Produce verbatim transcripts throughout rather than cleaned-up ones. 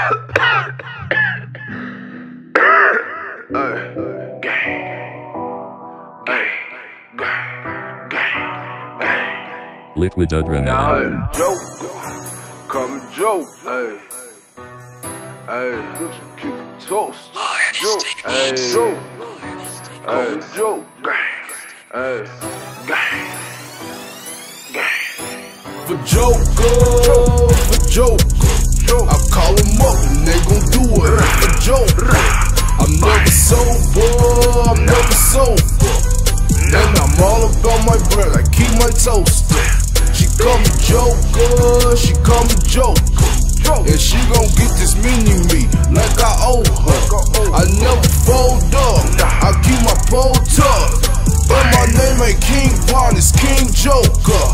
Liquid Adrenaline. Joke, come and joke, hey, hey, keep it toast, joke, hey, joke, hey, joke, hey, for Joker, for Joker, I call them up and they gon' do it for Joker. I'm never sober, I'm never sober, and I'm all about my bread, I keep my toaster. She call me Joker, she call me Joker, and she gon' get this mini me like I owe her. I never fold up, I keep my pole tucked, but my name ain't King Von, it's King Joker.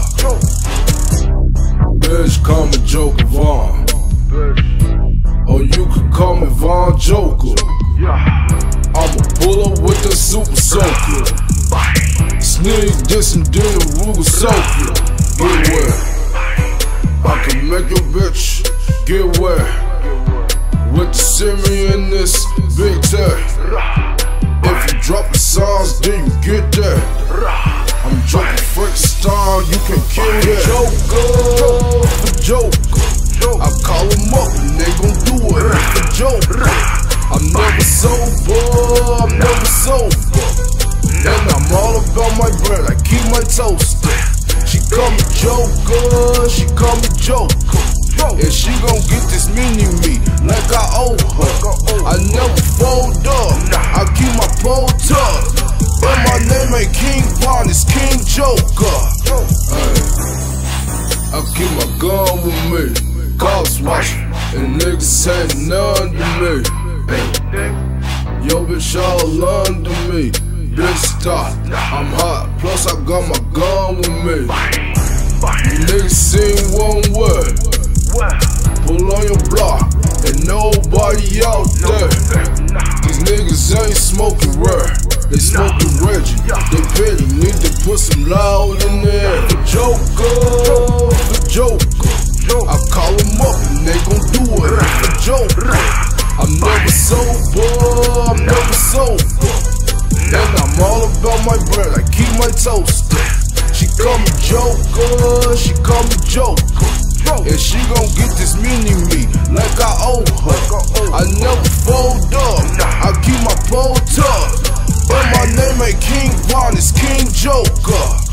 Bitch, call me Joker Von, or you could call me Von Joker. I'm a pull up with the super soaker, sneak this and then the Ruger soaker. Get wet, I can make your bitch get wet with the Simi in this big tech. If you drop the songs, then you get that. I'm dropping Frankenstein, you can kill that. Joker, for Joker, I call them up and they gon' do it for Joker. I'm never sober, I'm never sober, and I'm all about my bread, I keep my toaster. She call me Joker, she call me Joker, and she gon' get this mini me like I owe her. I never fold up, I keep my pole tucked, but my name ain't King Von, it's King Joker. Ay, I keep my gun with me, cops watching, and niggas ain't none to me. Ay, yo bitch all under me, bitch stop, I'm hot, plus I got my gun with me. You niggas seen one word, pull on your block, and nobody out there. These niggas ain't smoking rare, they smoking Reggie. They petty, need to put some loud in there. For Joker, for Joker, I call them up and they gon' do it for Joker. I'm never sober, I'm never sober, and I'm all about my bread, I keep my toaster. She call me Joker, she call me Joker, and she gon' get this mini me like I owe her. I never fold up, I keep my pole tucked, but my name ain't King Von, it's King Joker.